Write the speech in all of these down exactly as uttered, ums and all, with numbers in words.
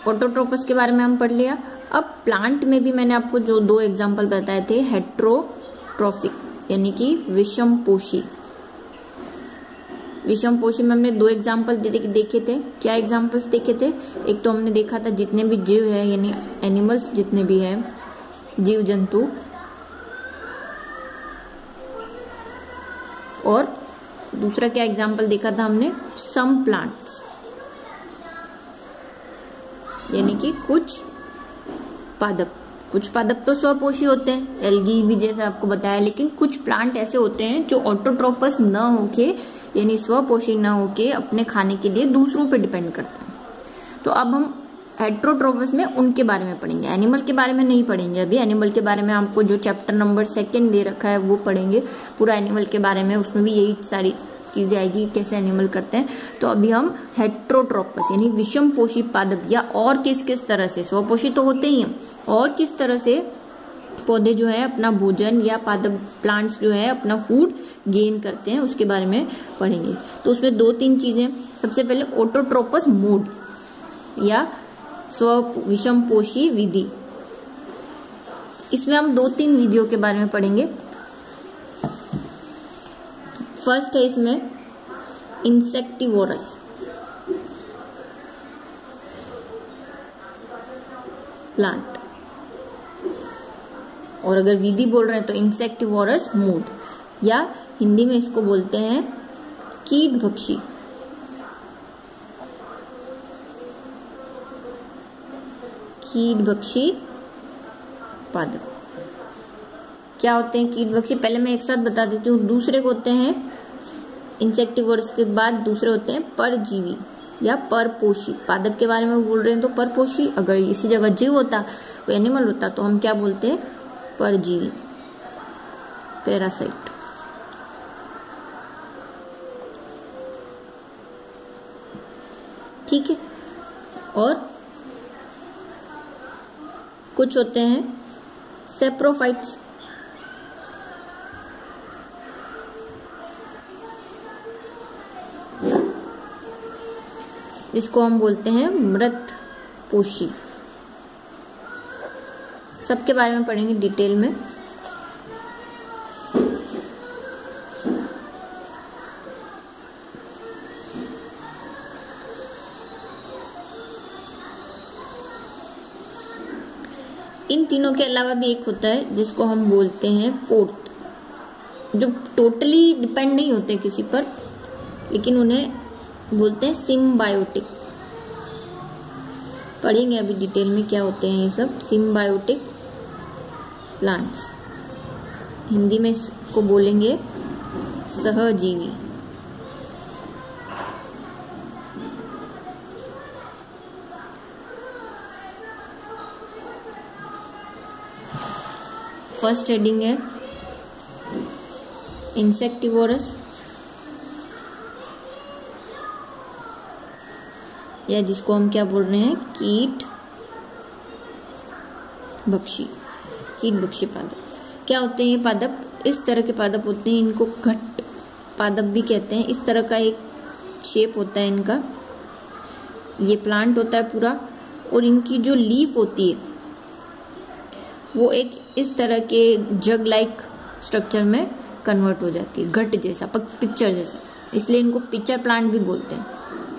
ऑटोट्रोपस के बारे में हम पढ़ लिया। अब प्लांट में भी मैंने आपको जो दो एग्जाम्पल बताए थे, हेट्रोट्रोफिक यानी कि विषमपोषी। विषमपोषी में हमने दो एग्जाम्पल देखे थे। क्या एग्जाम्पल्स देखे थे? एक तो हमने देखा था जितने भी जीव है यानी एनिमल्स जितने भी है जीव जंतु, और दूसरा क्या एग्जाम्पल देखा था हमने? सम प्लांट्स यानी कि कुछ पादप। कुछ पादप तो स्वपोषी होते हैं, एल्गी भी जैसा आपको बताया, लेकिन कुछ प्लांट ऐसे होते हैं जो ऑटोट्रोपस न होके यानी स्वपोषी न होके अपने खाने के लिए दूसरों पे डिपेंड करते हैं। तो अब हम हेट्रोट्रोपस में उनके बारे में पढ़ेंगे, एनिमल के बारे में नहीं पढ़ेंगे अभी। एनिमल के बारे में आपको जो चैप्टर नंबर सेकेंड दे रखा है वो पढ़ेंगे पूरा एनिमल के बारे में, उसमें भी यही सारी चीजें आएगी कैसे एनिमल करते हैं। तो अभी हम हेट्रोट्रोपस यानी विषमपोषी पादप या और किस किस तरह से, स्वपोषी तो होते ही हैं, और किस तरह से पौधे जो है अपना भोजन या पादप प्लांट्स जो है अपना फूड गेन करते हैं उसके बारे में पढ़ेंगे। तो उसमें दो तीन चीजें, सबसे पहले ऑटोट्रोपस मोड या स्व विषमपोषी विधि। इसमें हम दो तीन विधियों के बारे में पढ़ेंगे। फर्स्ट है इसमें इंसेक्टिवोरस। प्लांट, और अगर विधि बोल रहे हैं तो इंसेक्टिवोरस मोड, या हिंदी में इसको बोलते हैं कीटभक्षी। कीटभक्षी पादप क्या होते हैं? कीटभक्षी पहले मैं एक साथ बता देती हूँ। दूसरे को होते हैं इंसेक्टिवोरस के बाद दूसरे होते हैं परजीवी या परपोषी। पादप के बारे में बोल रहे हैं तो परपोषी, अगर इसी जगह जीव होता, कोई एनिमल होता, तो हम क्या बोलते हैं? परजीवी, पैरासाइट। ठीक है। और कुछ होते हैं सेप्रोफाइट्स। जिसको हम बोलते हैं मृतपोषी। सबके बारे में पढ़ेंगे डिटेल में। इन तीनों के अलावा भी एक होता है जिसको हम बोलते हैं फोर्थ, जो टोटली डिपेंड नहीं होते किसी पर, लेकिन उन्हें बोलते हैं सिम्बायोटिक। पढ़ेंगे अभी डिटेल में क्या होते हैं ये सब सिम्बायोटिक प्लांट्स। हिंदी में इसको बोलेंगे सहजीवी। फर्स्ट हेडिंग है इंसेक्टिवोरस, या जिसको हम क्या बोल रहे हैं? कीट भक्षी। कीट भक्षी पादप क्या होते हैं? ये पादप इस तरह के पादप होते हैं, इनको घट पादप भी कहते हैं। इस तरह का एक शेप होता है इनका, ये प्लांट होता है पूरा, और इनकी जो लीफ होती है वो एक इस तरह के जग लाइक स्ट्रक्चर में कन्वर्ट हो जाती है, घट जैसा, पिक्चर जैसा, इसलिए इनको पिक्चर प्लांट भी बोलते हैं।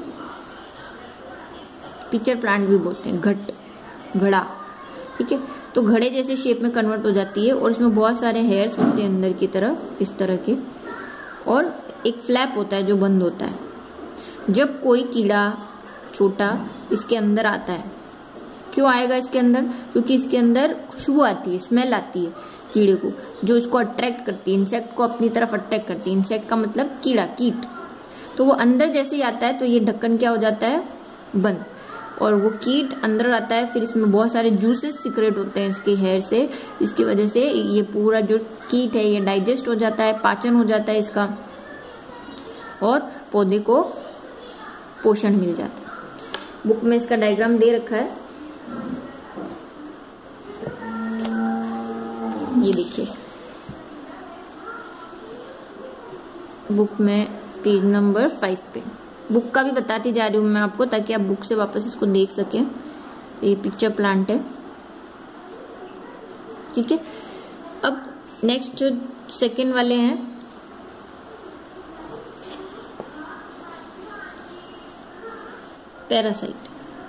पिक्चर प्लांट भी बोलते हैं, घट, घड़ा। ठीक है। तो घड़े जैसे शेप में कन्वर्ट हो जाती है, और इसमें बहुत सारे हेयर्स होते हैं अंदर की तरफ इस तरह के, और एक फ्लैप होता है जो बंद होता है। जब कोई कीड़ा छोटा इसके अंदर आता है, क्यों आएगा इसके अंदर? क्योंकि इसके अंदर खुशबू आती है, स्मेल आती है कीड़े को, जो इसको अट्रैक्ट करती है, इंसेक्ट को अपनी तरफ अट्रैक्ट करती है। इंसेक्ट का मतलब कीड़ा, कीट। तो वो अंदर जैसे ही आता है तो ये ढक्कन क्या हो जाता है? बंद, और वो कीट अंदर आता है। फिर इसमें बहुत सारे जूसेस सिक्रेट होते हैं इसके हेयर से, इसकी वजह से ये पूरा जो कीट है ये डाइजेस्ट हो जाता है, पाचन हो जाता है इसका, और पौधे को पोषण मिल जाता है। बुक में इसका डायग्राम दे रखा है, ये देखिए बुक में पेज नंबर फाइव पे। बुक का भी बताती जा रही हूँ मैं आपको, ताकि आप बुक से वापस इसको देख सकें। ये पिक्चर प्लांट है, ठीक है। अब नेक्स्ट जो सेकेंड वाले हैं पैरासाइट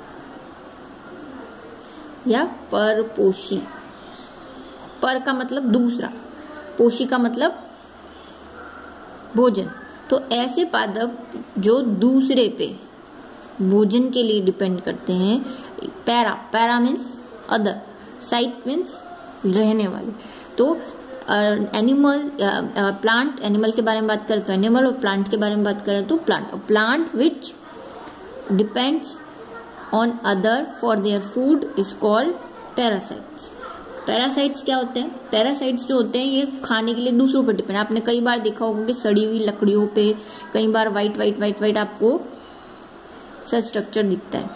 या परपोषी। पर का मतलब दूसरा, पोषी का मतलब भोजन। तो ऐसे पादप जो दूसरे पे भोजन के लिए डिपेंड करते हैं। Para, para means other, site means रहने वाले। तो एनिमल, प्लांट, एनिमल के बारे में बात करें तो एनिमल, और प्लांट के बारे में बात करें तो plant. Plant which depends on other for their food is called parasites. Parasites क्या होते हैं? पैरासाइट्स जो होते हैं ये खाने के लिए दूसरों पर डिपेंड। आपने कई बार देखा होगा कि सड़ी हुई लकड़ियों पे कई बार वाइट वाइट वाइट वाइट आपको सा स्ट्रक्चर दिखता है,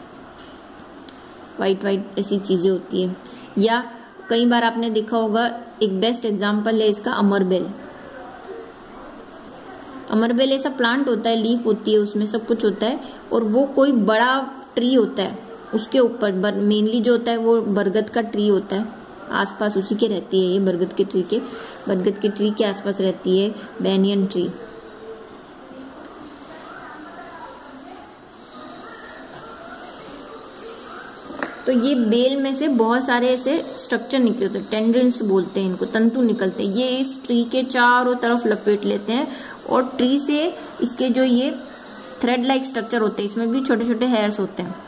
वाइट वाइट ऐसी चीजें होती है। या कई बार आपने देखा होगा, एक बेस्ट एग्जांपल है इसका अमरबेल। अमरबेल ऐसा प्लांट होता है, लीफ होती है, उसमें सब कुछ होता है, और वो कोई बड़ा ट्री होता है, उसके ऊपर मेनली जो होता है वो बरगद का ट्री होता है, आसपास उसी के रहती है ये, बरगद के ट्री के बरगद के ट्री के आसपास रहती है बैनियन ट्री। तो ये बेल में से बहुत सारे ऐसे स्ट्रक्चर निकले होते हैं, टेंड्रिल्स बोलते हैं इनको, तंतु निकलते हैं। ये इस ट्री के चारों तरफ लपेट लेते हैं, और ट्री से इसके जो ये थ्रेड लाइक स्ट्रक्चर होते हैं, इसमें भी छोटे छोटे हेयर्स होते हैं।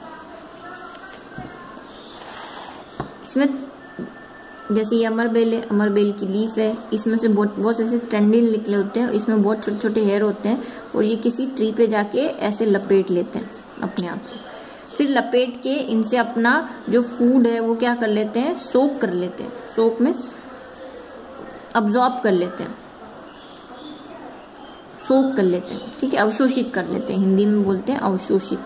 इसमें जैसे ये अमरबेल है, अमरबेल की लीफ है, इसमें से बहुत बहुत ऐसे टेंड्रिल निकले होते हैं, इसमें बहुत छोटे छोटे हेयर होते हैं, और ये किसी ट्री पे जाके ऐसे लपेट लेते हैं अपने आप को। फिर लपेट के इनसे अपना जो फूड है वो क्या कर लेते हैं, सोक कर लेते हैं। सोक में अब्जॉर्ब कर लेते हैं, सोक कर लेते हैं, ठीक है, अवशोषित कर लेते हैं, हिंदी में बोलते हैं अवशोषित।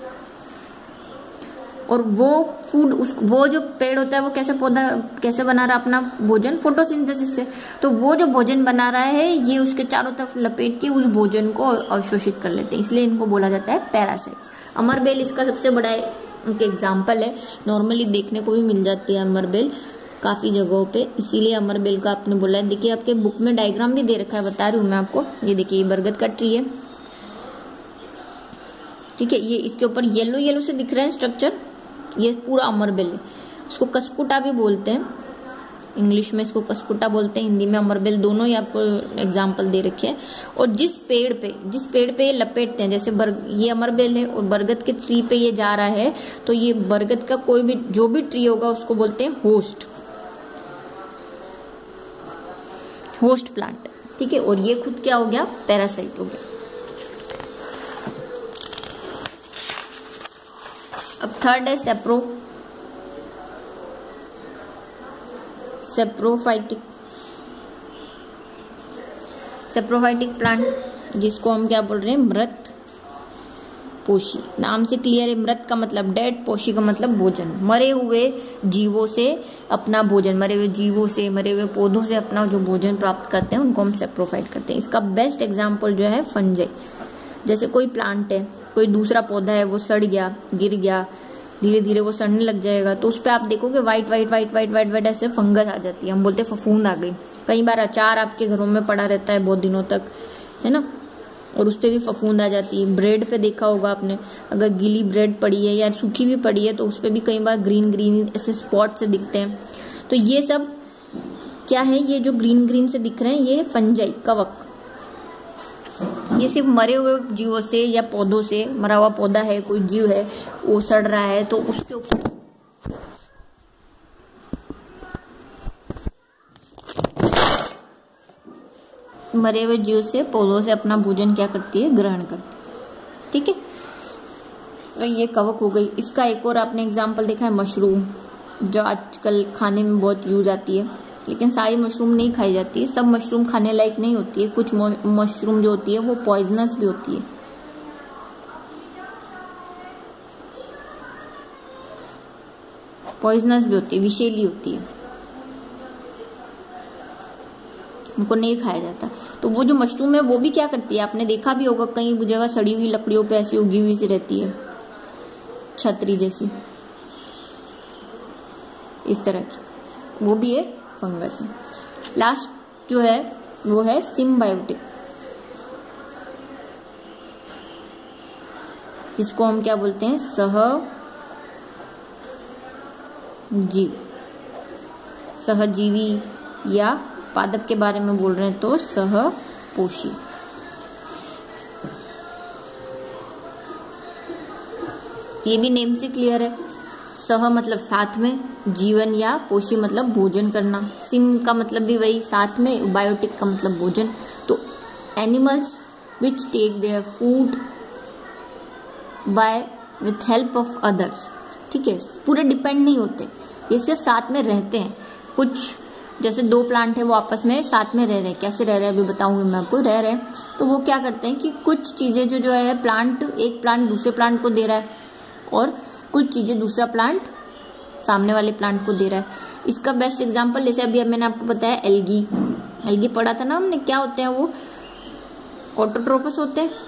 और वो फूड, उस वो जो पेड़ होता है वो कैसे पौधा कैसे बना रहा है अपना भोजन, फोटोसिंथेसिस से। तो वो जो भोजन बना रहा है ये उसके चारों तरफ लपेट के उस भोजन को अवशोषित कर लेते हैं, इसलिए इनको बोला जाता है पैरासाइट्स। अमरबेल इसका सबसे बड़ा एक एग्जाम्पल है, नॉर्मली देखने को भी मिल जाती है अमरबेल काफी जगहों पे, इसीलिए अमरबेल का आपने बोला है। देखिए आपके बुक में डायग्राम भी दे रखा है, बता रही हूँ मैं आपको। ये देखिए, ये बरगद का ट्री है, ठीक है, ये इसके ऊपर येलो येलो से दिख रहे हैं स्ट्रक्चर, ये पूरा अमरबेल है। इसको कसकुटा भी बोलते हैं, इंग्लिश में इसको कसकुटा बोलते हैं, हिंदी में अमरबेल, दोनों ही आपको एग्जाम्पल दे रखे हैं। और जिस पेड़ पे जिस पेड़ पे ये लपेटते हैं, जैसे बर, ये अमरबेल है और बरगद के ट्री पे ये जा रहा है, तो ये बरगद का कोई भी जो भी ट्री होगा उसको बोलते हैं होस्ट, होस्ट प्लांट, ठीक है। और ये खुद क्या हो गया, पैरासाइट हो गया। अब थर्ड है सेप्रो सेप्रोफाइटिक सेप्रोफाइटिक प्लांट, जिसको हम क्या बोल रहे हैं, मृत पोषी। नाम से क्लियर है, मृत का मतलब डेड, पोषी का मतलब भोजन, मरे हुए जीवों से अपना भोजन, मरे हुए जीवों से, मरे हुए पौधों से अपना जो भोजन प्राप्त करते हैं उनको हम सेप्रोफाइट करते हैं। इसका बेस्ट एग्जाम्पल जो है फंजाई। जैसे कोई प्लांट है, कोई दूसरा पौधा है, वो सड़ गया, गिर गया, धीरे धीरे वो सड़ने लग जाएगा, तो उस पर आप देखोगे white white white white white white ऐसे फंगस आ जाती है, हम बोलते हैं फफूंद आ गई। कई बार अचार आपके घरों में पड़ा रहता है बहुत दिनों तक, है ना, और उस पर भी फफूंद आ जाती है। ब्रेड पे देखा होगा आपने, अगर गीली ब्रेड पड़ी है या सूखी भी पड़ी है तो उस पर भी कई बार ग्रीन ग्रीन ऐसे स्पॉट से दिखते हैं। तो ये सब क्या है, ये जो ग्रीन ग्रीन से दिख रहे हैं ये है फंजाई, कवक। ये सिर्फ मरे हुए जीवों से या पौधों से, मरा हुआ पौधा है, कोई जीव है वो सड़ रहा है तो उसके ऊपर मरे हुए जीव से, पौधों से अपना भोजन क्या करती है, ग्रहण करती है, ठीक है। तो ये कवक हो गई। इसका एक और आपने एग्जाम्पल देखा है मशरूम, जो आजकल खाने में बहुत यूज आती है, लेकिन सारी मशरूम नहीं खाई जाती है, सब मशरूम खाने लायक नहीं होती है। कुछ मशरूम जो होती है वो पॉइजनस भी होती है, पॉइजनस भी होती है, विषैली होती है, उनको नहीं खाया जाता। तो वो जो मशरूम है वो भी क्या करती है, आपने देखा भी होगा कई जगह सड़ी हुई लकड़ियों पे ऐसी उगी हुई सी रहती है, छतरी जैसी, इस तरह की, वो भी एक फंगस है। लास्ट जो है वो है सिम्बायोटिक, जिसको हम क्या बोलते हैं, सहजीव सहजीवी, या पादप के बारे में बोल रहे हैं तो सहपोषी। ये भी नेम से क्लियर है। सह मतलब साथ में, जीवन या पोषी मतलब भोजन करना, सिम का मतलब भी वही साथ में, बायोटिक का मतलब भोजन। तो animals which take their food by with help of others, ठीक है, पूरे डिपेंड नहीं होते, ये सिर्फ साथ में रहते हैं। कुछ जैसे दो प्लांट है वो आपस में साथ में रह रहे हैं, कैसे रह रहे हैं अभी बताऊंगी मैं आपको। रह रहे हैं तो वो क्या करते हैं कि कुछ चीजें जो जो है प्लांट, एक प्लांट दूसरे प्लांट को दे रहा है और कुछ चीजें दूसरा प्लांट सामने वाले प्लांट को दे रहा है। इसका बेस्ट एग्जांपल जैसे अभी अब मैंने आपको बताया एल्गी, एल्गी पढ़ा था ना हमने, क्या होते हैं वो, ऑटोट्रोपस होते हैं,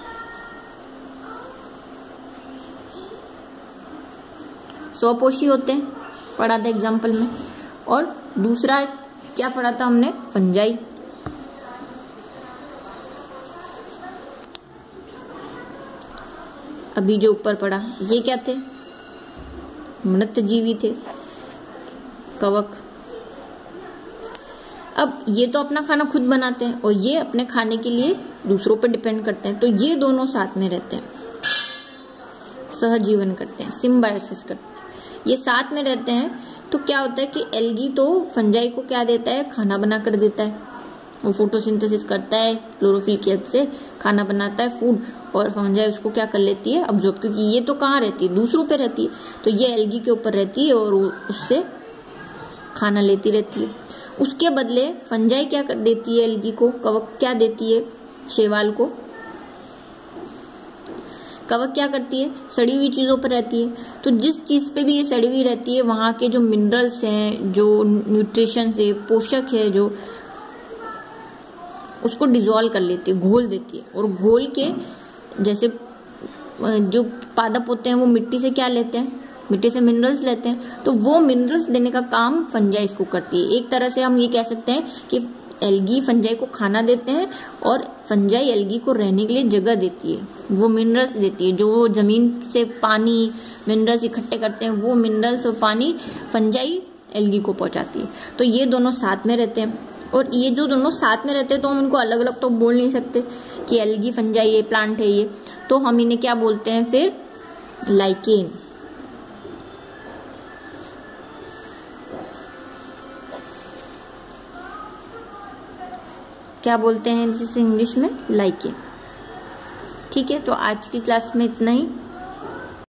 स्वपोषी होते हैं, पढ़ा था एग्जाम्पल में। और दूसरा क्या पढ़ा था हमने, फंजाई, अभी जो ऊपर पढ़ा ये क्या थे, मृतजीवी थे, कवक। अब ये तो अपना खाना खुद बनाते हैं और ये अपने खाने के लिए दूसरों पर डिपेंड करते हैं, तो ये दोनों साथ में रहते हैं, सहजीवन करते हैं, सिम्बायोसिस करते हैं, ये साथ में रहते हैं। तो क्या होता है कि एल्गी तो फंजाई को क्या देता है, खाना बना कर देता है, वो फोटोसिंथेसिस करता है, क्लोरोफिल की हेल्प से खाना बनाता है, फूड, और फंजाई उसको क्या कर लेती है, अब्जॉर्ब, क्योंकि ये तो कहाँ रहती है, दूसरों पे रहती है, तो ये एल्गी के ऊपर रहती है और उससे खाना लेती रहती है। उसके बदले फंजाई क्या कर देती है एल्गी को, कवक क्या देती है शैवाल को, कवक क्या करती है, सड़ी हुई चीज़ों पर रहती है। तो जिस चीज़ पे भी ये सड़ी हुई रहती है वहाँ के जो मिनरल्स हैं, जो न्यूट्रिशन है, पोषक है, जो उसको डिजोल्व कर लेती है, घोल देती है। और घोल के जैसे जो पादप होते हैं वो मिट्टी से क्या लेते हैं, मिट्टी से मिनरल्स लेते हैं, तो वो मिनरल्स देने का काम फंजाई इसको करती है। एक तरह से हम ये कह सकते हैं कि एल्गी फंजाई को खाना देते हैं और फंजाई एल्गी को रहने के लिए जगह देती है, वो मिनरल्स देती है, जो वो जमीन से पानी मिनरल्स इकट्ठे करते हैं, वो मिनरल्स और पानी फंजाई एल्गी को पहुंचाती है। तो ये दोनों साथ में रहते हैं, और ये जो दोनों साथ में रहते हैं तो हम इनको अलग अलग तो बोल नहीं सकते कि एल्गी फंजाई ये प्लांट है ये, तो हम इन्हें क्या बोलते हैं फिर, लाइकेन। क्या बोलते हैं जिसे इंग्लिश में, लाइकेन। ठीक है, तो आज की क्लास में इतना ही।